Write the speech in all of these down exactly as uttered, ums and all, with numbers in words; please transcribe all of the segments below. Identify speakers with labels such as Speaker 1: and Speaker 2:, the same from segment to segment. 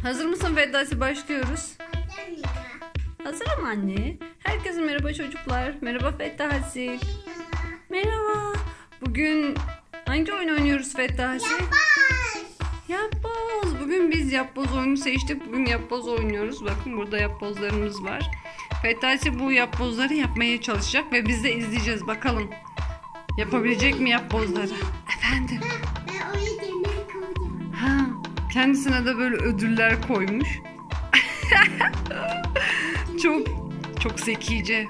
Speaker 1: Hazır mısın Feddasi? Başlıyoruz. Hazırım anne. Herkese merhaba çocuklar. Merhaba Feddasi. Merhaba. Bugün hangi oyun oynuyoruz Feddasi? Yapboz. Bugün biz yapboz oyunu seçtik. Bugün yapboz oynuyoruz. Bakın burada yapbozlarımız var. Feddasi bu yapbozları yapmaya çalışacak ve biz de izleyeceğiz. Bakalım yapabilecek mi yapbozları? Efendim?
Speaker 2: Ben oraya yemek koydum.
Speaker 1: Ha, kendisine de böyle ödüller koymuş. çok çok zekice.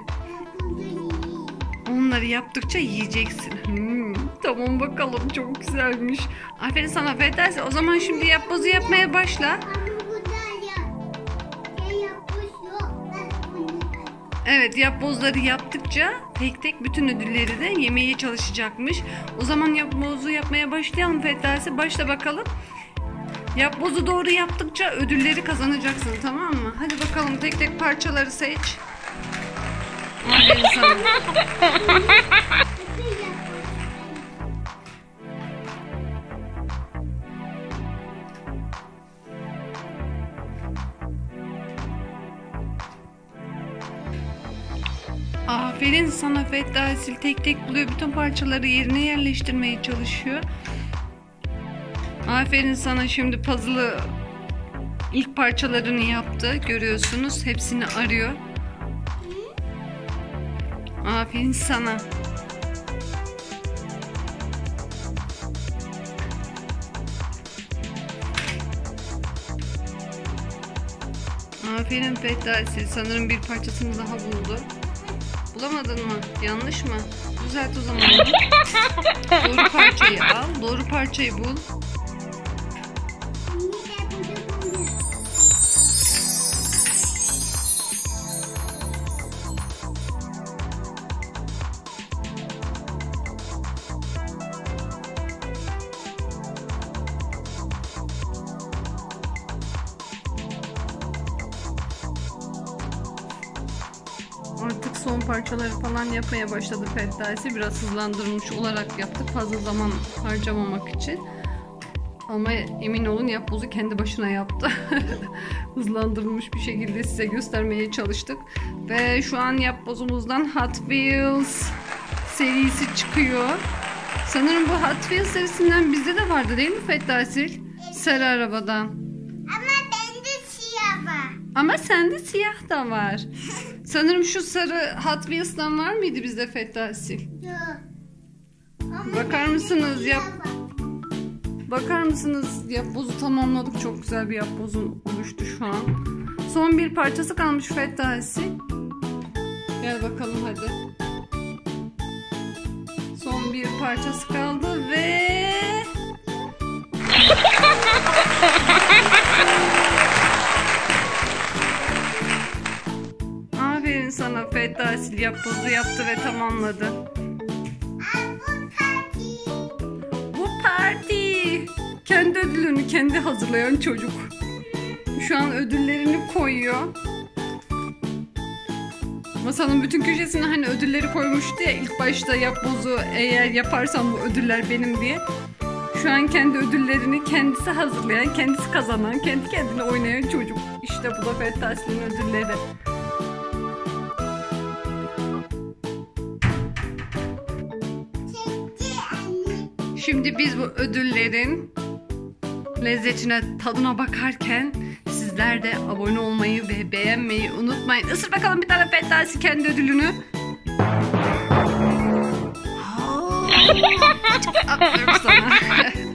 Speaker 1: Onları yaptıkça yiyeceksin. Hmm, tamam bakalım, çok güzelmiş. Aferin sana Feddasi. O zaman şimdi yapbozu yapmaya başla.
Speaker 2: Ama burada ya, ya yapmış yok. Ben bunu
Speaker 1: Evet, yapbozları yaptıkça tek tek bütün ödülleri de yemeye çalışacakmış. O zaman yapbozu yapmaya başlayalım Feddasi. Başla bakalım. Yapbozu doğru yaptıkça ödülleri kazanacaksın, tamam mı? Hadi bakalım, tek tek parçaları seç. Aferin sana. Aferin sana Feddasi. Tek tek buluyor, bütün parçaları yerine yerleştirmeye çalışıyor. Aferin sana. Şimdi puzzle'ı ilk parçalarını yaptı. Görüyorsunuz, hepsini arıyor. Aferin sana. Aferin Feddasi. Sanırım bir parçasını daha buldu. Bulamadın mı? Yanlış mı? Düzelt o zaman. Doğru parçayı al. Doğru parçayı bul. Artık son parçaları falan yapmaya başladı Feddasi. Biraz hızlandırılmış olarak yaptık, fazla zaman harcamamak için. Ama emin olun yapbozu kendi başına yaptı. Hızlandırılmış bir şekilde size göstermeye çalıştık. Ve şu an yapbozumuzdan Hot Wheels serisi çıkıyor. Sanırım bu Hot Wheels serisinden bizde de vardı değil mi Feddasi? Sarı arabadan.
Speaker 2: Ama bende siyah var.
Speaker 1: Ama sende siyah da var. Sanırım şu sarı Hot Wheels'tan var mıydı bizde Feddasi?
Speaker 2: Yok. Ama
Speaker 1: Bakar
Speaker 2: bende
Speaker 1: mısınız
Speaker 2: siyah
Speaker 1: yap?
Speaker 2: var.
Speaker 1: Bakar mısınız? Yapbozu tamamladık. Çok güzel bir yapbozun oluştu şu an. Son bir parçası kalmış Feddasi. Gel bakalım hadi. Son bir parçası kaldı ve aferin sana Feddasi, yapbozu yaptı ve tamamladı.
Speaker 2: Aa, bu parti.
Speaker 1: Bu parti. Kendi ödülünü kendi hazırlayan çocuk. Şu an ödüllerini koyuyor. Masanın bütün köşesine hani ödülleri koymuştu ya ilk başta, yapbozu eğer yaparsam bu ödüller benim diye. Şu an kendi ödüllerini kendisi hazırlayan, kendisi kazanan, kendi kendine oynayan çocuk. İşte bu da Feddasi'nin ödülleri.
Speaker 2: Çekti anne.
Speaker 1: Şimdi biz bu ödüllerin lezzetine, tadına bakarken sizler de abone olmayı ve beğenmeyi unutmayın. Isır bakalım bir tane Feddasi kendi ödülünü. Çok aferin sana.